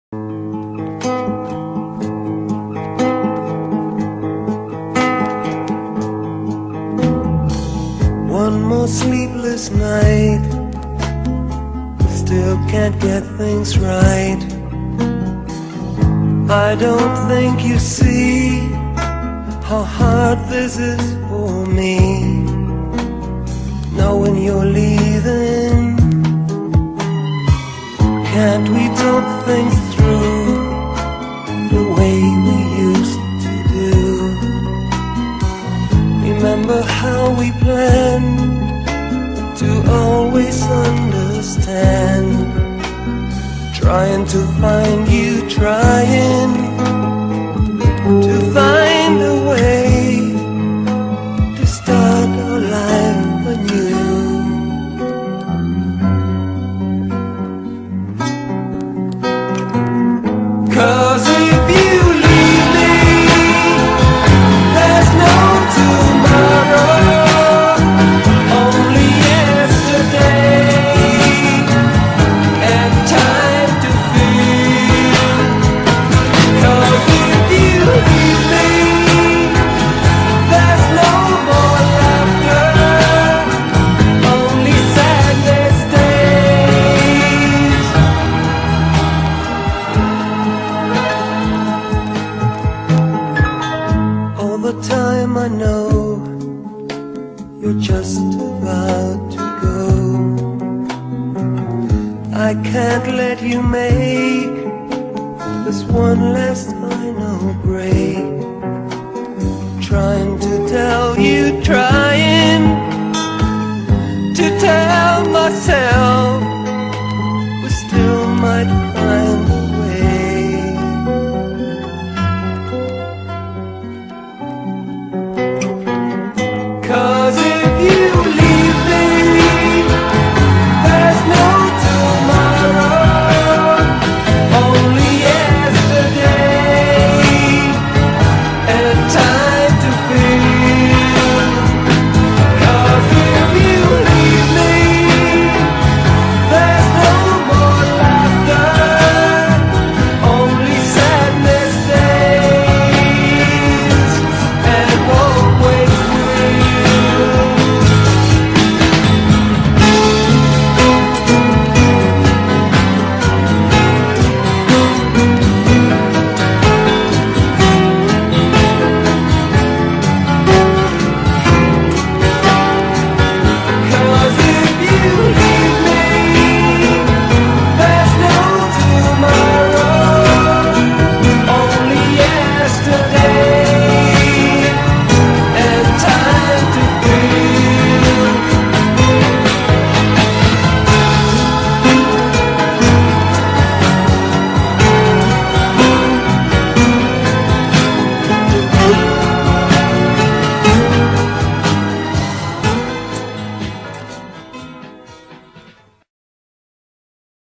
One more sleepless night, still can't get things right. I don't think you see how hard this is for me, knowing you're leaving. Can't we talk things through the way we used to do? Remember how we planned to always understand, trying to find you, trying to find a way to start our life anew. Cause if you leave me, there's no tomorrow, only yesterday and time to feel. Cause if you leave me, there's no more laughter, only sadness stays. All the time I know you're just about to go. I can't let you make this one last final break.